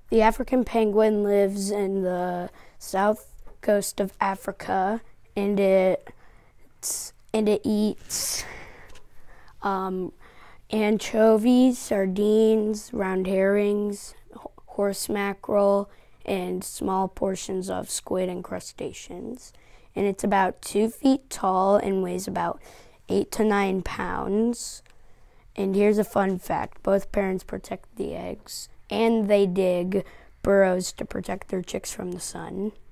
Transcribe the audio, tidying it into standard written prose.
The African penguin lives in the south coast of Africa, and it eats anchovies, sardines, round herrings, horse mackerel, and small portions of squid and crustaceans. And it's about 2 feet tall and weighs about 8 to 9 pounds. And here's a fun fact. Both parents protect the eggs, and they dig burrows to protect their chicks from the sun.